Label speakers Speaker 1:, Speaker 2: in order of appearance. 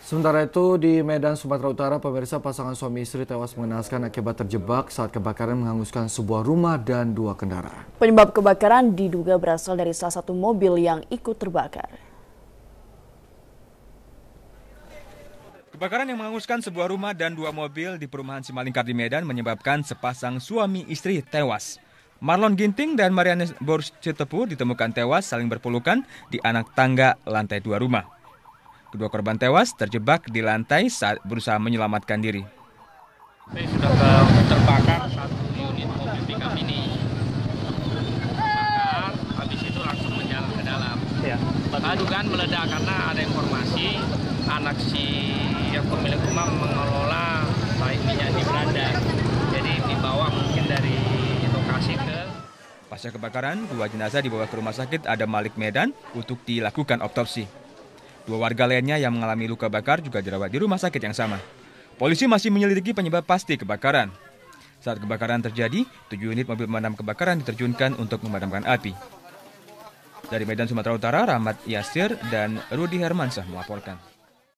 Speaker 1: Sementara itu di Medan, Sumatera Utara, pemirsa pasangan suami istri tewas mengenaskan akibat terjebak saat kebakaran menghanguskan sebuah rumah dan 2 kendaraan.
Speaker 2: Penyebab kebakaran diduga berasal dari salah satu mobil yang ikut terbakar.
Speaker 3: Kebakaran yang menghanguskan sebuah rumah dan 2 mobil di perumahan Simalingkar di Medan menyebabkan sepasang suami istri tewas. Marlon Ginting dan Marianne Borstetepu ditemukan tewas saling berpelukan di anak tangga lantai 2 rumah. Kedua korban tewas terjebak di lantai saat berusaha menyelamatkan diri.
Speaker 4: Sudah terbakar satu unit mobil pickup ini. Terbakar, habis itu langsung menjalar ke dalam. Dugaan meledak karena ada informasi anak si yang pemilik rumah mengelola site minyak di Belanda. Jadi dibawa mungkin dari lokasi ke.
Speaker 3: Pasca kebakaran, 2 jenazah dibawa ke rumah sakit Adam Malik Medan untuk dilakukan otopsi. 2 warga lainnya yang mengalami luka bakar juga dirawat di rumah sakit yang sama. Polisi masih menyelidiki penyebab pasti kebakaran. Saat kebakaran terjadi, 7 unit mobil pemadam kebakaran diterjunkan untuk memadamkan api. Dari Medan, Sumatera Utara, Rahmat Yasir dan Rudi Hermansyah melaporkan.